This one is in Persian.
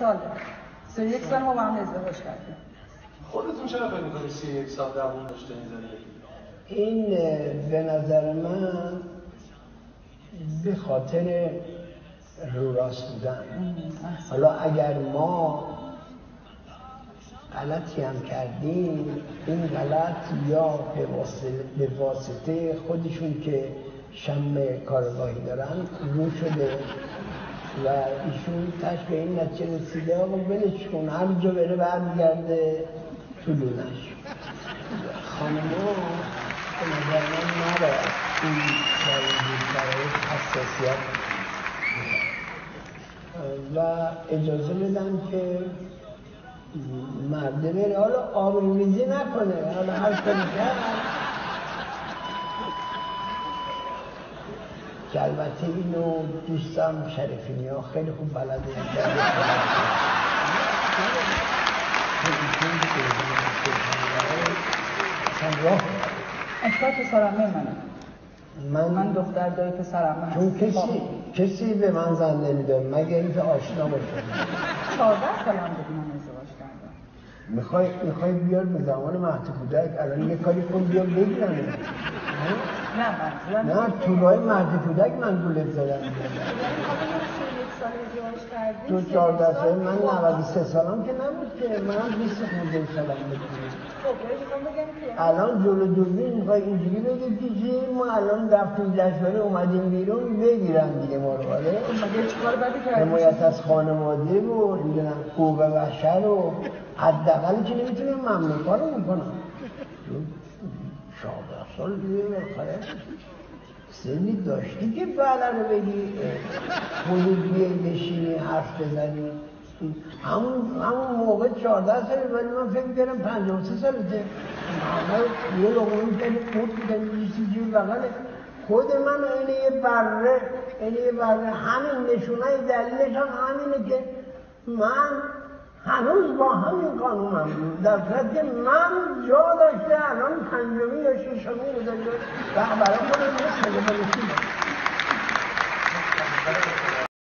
ساله 31 سال ما با هم ازدواج کردیم. خودتون چرا فکر می‌کنید 31 سال دوام داشته این زندگی؟ این به نظر من به خاطر رو راست بودن. حالا اگر ما غلطی هم کردیم، این غلط یا به واسطه خودشون که شم کارگاهی دارن رو شده و ایشون تش به این نتیجه رسیده آقا ولش کن، هر جا بره برمیگرده تو لونش. خانم‌ها به نظر من نباید این در این برای حساسیت و اجازه بدن که مرده بره، حالا آبروریزی نکنه، حالا هر کاری کرد که البته اینو دوستم شریفینی ها خیلی خوب بلده اشکال پسرمه من دختر دایی پسرمه چون کسی به من زن نمیده مگه اینکه آشنا باشه. 14 سالم بود من ازدواج کردم. میخوای بیار به زمان مهد کودک الان یه کاری کن بیار بگیرن. نه طولای مهد کودک من گولت زدم. تو 14 سال من 93 سالم که نبود که من 20 خورده سالم بود. الان جلو دوربین میخوای اینجوری بگی که ما الان رفتیم جشنواره اومدیم بیرون بگیرن دیگه ما رو. آره حمایت از خانواده و حقوق بشر و حداقل که نمیتونیم ممنوع کارو میکنم. 14 سال دیگه بالاخره سنی داشتی که بله رو بگی خودت بیایی بشینی حرف بزنی. همون موقع 14 ساله ولی من فکر می‌کردم 53 سالته. همه یه لقمه می‌کنی خود می‌کنی بیستی جوی بغله. خود من اینه یه بره همین نشونای دلیلش هم همینه که من هنوز با همین قانونم بود، در صورت که من جا داشته الان 5می یا 6می رو داشته و برای خودم نشده بلشید.